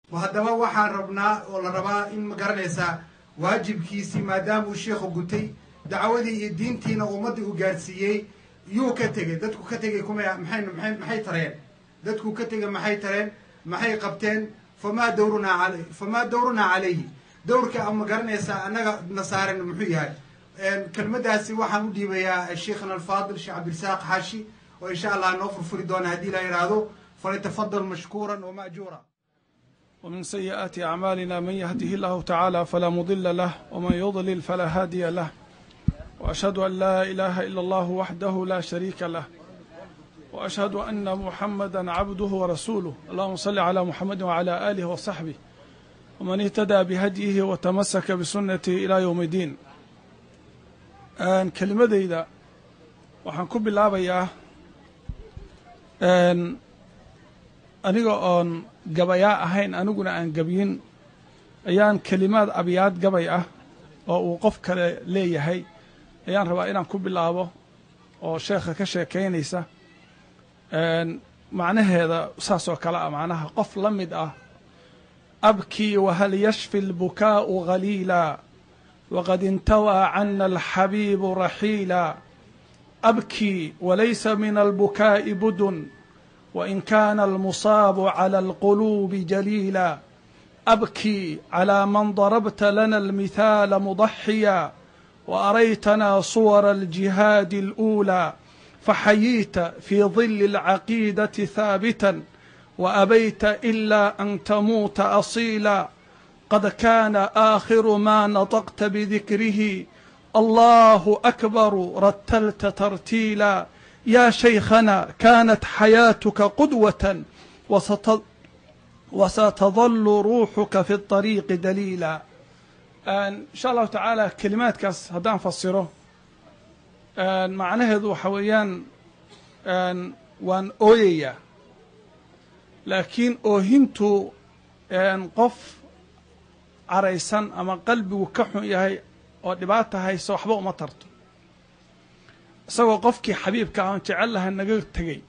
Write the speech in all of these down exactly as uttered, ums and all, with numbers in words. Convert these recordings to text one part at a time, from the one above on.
وهذا waxaan rabnaa oo la rabaa in ma garanaysa waajibkiisi maadaama uu sheekhu gutay dacwadii iyo diintiina ummadii u gaarsiiyay yuu ka tagay dadku ka tagay kuma maxay maxay maxay tareen dadku ka tagay maxay tareen maxay qabteen fama dawruna calay fama dawruna calayhi dawrka ama garanaysa anaga nasaaran muxuu yahay kelmadaasi waxaan u dhiibayaa sheekhna al-faadil sheekh Cabdirasaaq Xaashi oo insha Allah noo furfuri doona hadii la yiraahdo فليتفضل مشكورا ومأجورا. ومن سيئات أعمالنا من يهده الله تعالى فلا مضل له ومن يضلل فلا هادي له وأشهد أن لا إله إلا الله وحده لا شريك له وأشهد أن محمدا عبده ورسوله اللهم صل على محمد وعلى آله وصحبه ومن اهتدى بهديه وتمسك بسنته إلى يوم الدين. أن كلمة إذا وحنكب الله بياه أن aniga oon gabayaa ahayn aniguna aan gabiyin ayaan kalimaad abiyaad gabay ah oo uu qof kale leeyahay ayaan rabaa inaan ku bilaabo oo sheekha ka sheekaynaysa macnaheeda saas oo kale ah macnaha qof la mid ah abkii wahal yashfi albukaa'u ghaliila waqad intawaa cana alxabiibu raxiila abkii walaysa min albukaa'i budun وإن كان المصاب على القلوب جليلا أبكي على من ضربت لنا المثال مضحيا وأريتنا صور الجهاد الأولى فحييت في ظل العقيدة ثابتا وأبيت إلا أن تموت أصيلا قد كان آخر ما نطقت بذكره الله أكبر رتلت ترتيلا يا شيخنا كانت حياتك قدوة وستظل روحك في الطريق دليلا. إن شاء الله تعالى كلمات كاس هدان فسره معناه ذو حويان وان أويا لكن أوهنتو أن قف عريسان أما قلبي وكحن يهي ودبعتها هي صحبه ومطرته سوى قفكي حبيبك عن تعلها النجار تجي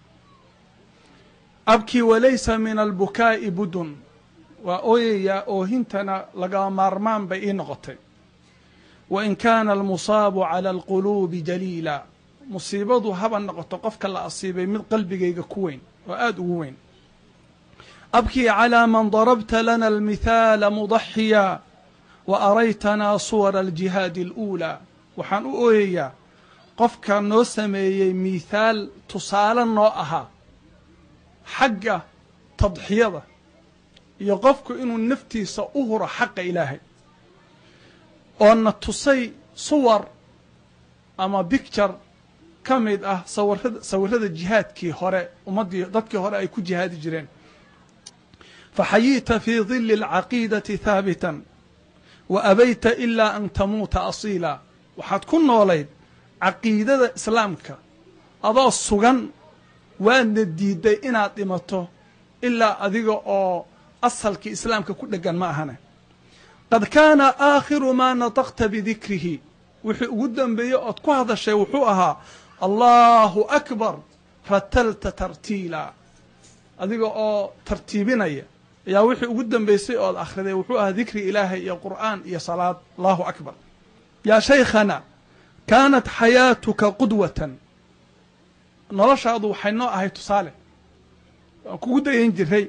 أبكي وليس من البكاء بدن وأويا أوهنتنا لقى مرمان بين غطي وإن كان المصاب على القلوب جليلا مصيبته هبا نقطة قفك الله أصيبه من قلبك كوين وآدوين أبكي على من ضربت لنا المثال مضحيا وأريتنا صور الجهاد الأولى وحن أويا qofka noo sameeyay miisaal tusaale noo ahaa xagga tadxiyada iyo qofku inuu naftiisa u huro xaqa ilaahay oo na tusay suwar ama picture ka mid ah sawirada sawirada jihaadkii hore ummadii dadkii hore ay ku jihaadi jireen faxayita fi dhilli alcaqiidati thaabitan wa abayta illa an tamuuta asiila waxaad ku noolayd caqiidada islaamka adoo sugan waadna diiday inaad dhimato ilaa adiga oo asalkii islaamka ku dhagan ma ahane qad kaana aakhiru maa nataqta bidikrihi wixii ugu dambeeyey ood ku hadashay wuxuu ahaa allahu akbar ratalta tartiila adiga oo tartiibinaya ayaa wixii ugu dambeysay ood akhriday wuxuu ahaa dikri ilaahay iyo qur'aan iyo salaad allahu akbar yaa shaykhana كانت حياتك قدوة نرشاد وحينو أهي تصالح كودا ينجري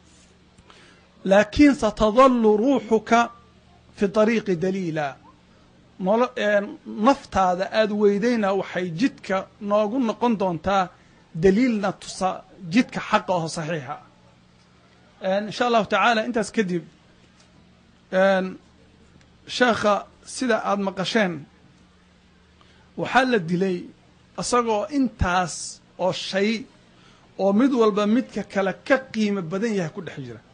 لكن ستظل روحك في طريق دليلا نفط هذا آد ويدينا وحي جدك نقول نقول دونتا دليلنا تصا جدك حقه صحيحة إن شاء الله تعالى أنت سكدب شيخ سيدا آد مقاشين waxaa la dilay asagoo intaas oo shay oo mid walba midka kale ka qiimo badan yahay ku dhex jira